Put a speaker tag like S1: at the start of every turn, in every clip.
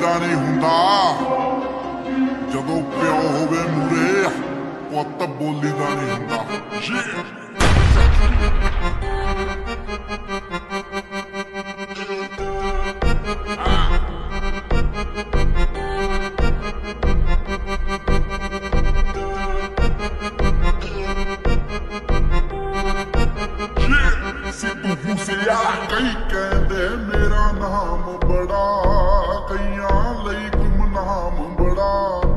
S1: ਦਾ ਨਹੀਂ ਹੁੰਦਾ ਜਦੋਂ ਪਿਓ ਹੋਵੇ ਮੂਰੇ ਪੁੱਤ ਬੋਲੀ ਦਾ ਨਹੀਂ ਹੁੰਦਾ। ਕਈ ਕਹਿੰਦੇ ਮੇਰਾ ਨਾਮ ਬੜਾ, ਕਈਆਂ ਲਈ ਗੁਮਨਾਮ ਬੜਾ।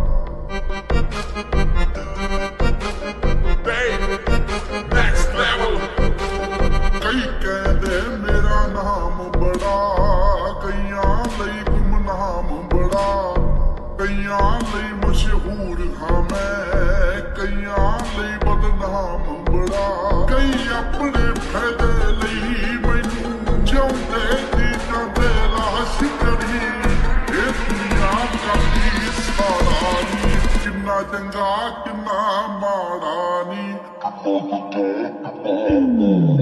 S1: ਕਈ ਕਹਿੰਦੇ ਮੇਰਾ ਨਾਮ ਬੜਾ, ਕਈਆਂ ਲਈ ਗੁਮਨਾਮ ਬੜਾ। ਕਈਆਂ ਲਈ ਮਸ਼ਹੂਰ ਹਾਂ ਮੈਂ, ਕਈਆਂ ਲਈ ਬਦਨਾਮ ਬੜਾ। ਕਈ ਆਪਣੇ ਫਾਇਦੇ ਲਈ ਮੈਨੂੰ ਜਿਉਂਦੇ ਦੀ ਜਾਂਦੇ ਲਾਸ਼ ਕਰੀ। ਇਹ ਦੁਨੀਆ ਕਾਦੀ ਸਾਰਾ ਨੀ, ਕਿੰਨਾ ਚੰਗਾ ਕਿੰਨਾ ਮਾੜਾ ਨੀ। ਇਹ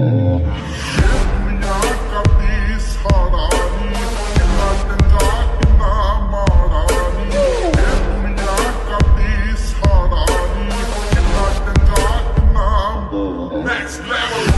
S1: ਦੁਨੀਆ ਕਾਦੀ ਸਾਰਾ ਨੀ, ਕਿੰਨਾ ਚੰਗਾ ਕਿੰਨਾ ਮਾੜਾ ਨੀ। ਇਹ ਦੁਨੀਆ ਕਾਦੀ ਸਾਰਾ ਨੀ, ਕਿੰਨਾ ਚੰਗਾ ਕਿੰਨਾ next level।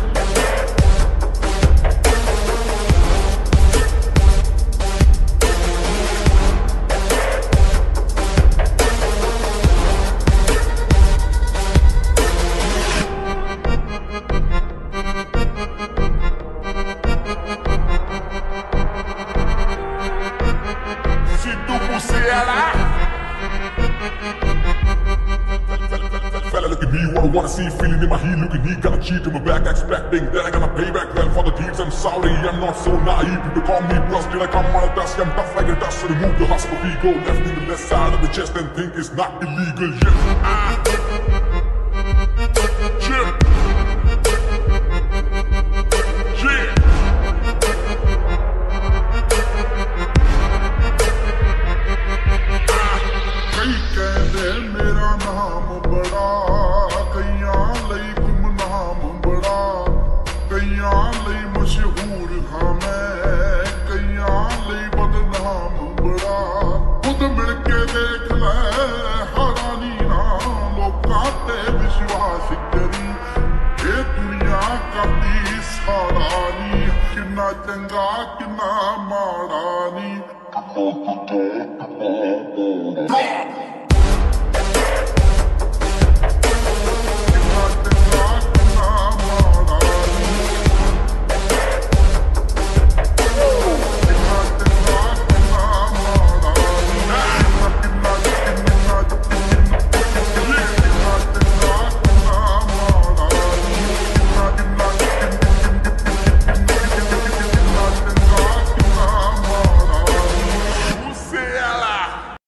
S1: Fella look at me, wanna see, feeling in my heat, looking he got a cheat in my back, expecting that I gonna pay back well for the deeds. I'm sorry, I'm not so naive. People call me busted, I come out of dust, I'm tough like a dust. So remove the hustle, we go left in the left side of the chest and think it's not illegal yet. ਕਈ ਕਹਿੰਦੇ ਮੇਰਾ ਨਾਮ ਬੜਾ, ਕਈਆਂ ਲਈ ਗੁਮਨਾਮ ਬੜਾ। ਕਈਆਂ ਲਈ ਮਸ਼ਹੂਰ ਹਾਂ ਮੈਂ, ਕਈਆਂ ਲਈ ਬਦਨਾਮ ਬੜਾ। ਖੁਦ ਮਿਲ ਕੇ ਦੇਖ ਲੈ ਹੈਰਾਨੀ ਨਾ, ਲੋਕਾਂ ਤੇ ਵਿਸ਼ਵਾਸ ਕਰੀ। ਇਹ ਦੁਨੀਆ ਕਾਦੀ ਸਾਰਾ ਨੀ, ਕਿੰਨਾ ਚੰਗਾ ਕਿੰਨਾ ਮਾੜਾ ਨੀ।